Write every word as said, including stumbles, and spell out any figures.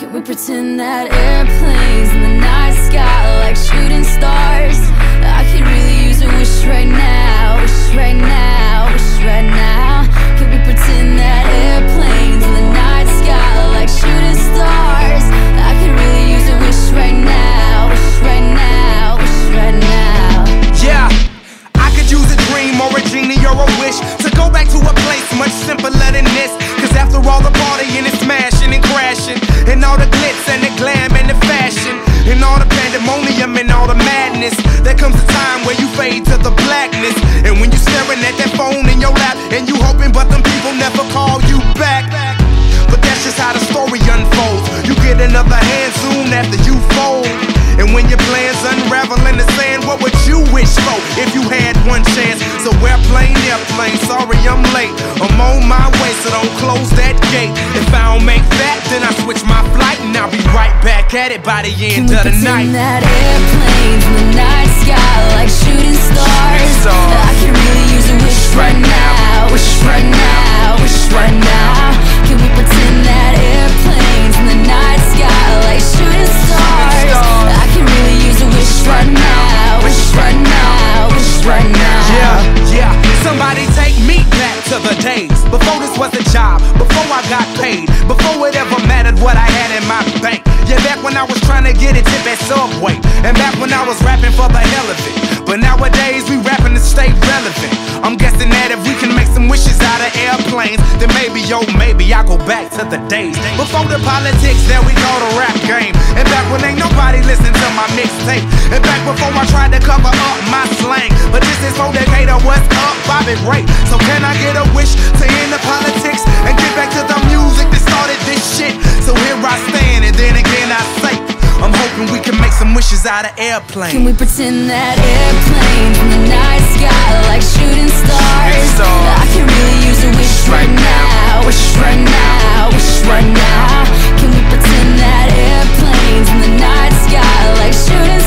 Can we pretend that airplanes in the night sky are like shooting stars? I could really use a wish right now, wish right now, wish right now. Can we pretend that airplanes in the night sky are like shooting stars? I could really use a wish right now, wish right now, wish right now. Yeah, I could use a dream or a genie or a wish to go back to a place much simpler than this. Cause after all the partying and smashing and crashing, and all the glitz and the glam and the fashion, and all the pandemonium and all the madness, there comes a time where you fade to the blackness. And when you're staring at that phone in your lap, and you hoping but them people never call you back. But that's just how the story unfolds. You get another hand soon after you fold. And when your plans unravel in the sand, what would you wish for if you had one chance? So airplane, airplane, sorry I'm late. I'm on my way, so don't close that gate. If I don't make that, then I switch my flight, and I'll be right back at it by the end of the night. Can we pretend that airplanes in the night sky are like shooting stars? I could really use a wish right now, wish right now, wish right now. Can we pretend that airplanes in the night sky are like shooting stars? I can really use a wish right now, wish right now, wish right now. Yeah, yeah, somebody take me back to the days before this was a job, before I got paid, before it ever mattered what I had in my bank. Yeah, back when I was trying to get a tip at Subway, and back when I was rapping for the hell of it. But nowadays we rapping to stay relevant. I'm guessing that if we can make some wishes out of airplanes, then maybe, yo, maybe I'll go back to the days before the politics that we call the rap game. And back when ain't nobody listened to my mixtape. And back before I tried to cover up my slang. But this is for Decatur, what's up, Bobby Ray? So can I get a wish to end the politics and get back to the music that started this shit? So here I stand, and then again I say, I'm hoping we can make some wishes out of airplanes. Can we pretend that airplanes in the night sky are like shooting stars? I can really use a wish right now, wish right now, wish right now. Can we pretend that airplanes in the night sky are like shooting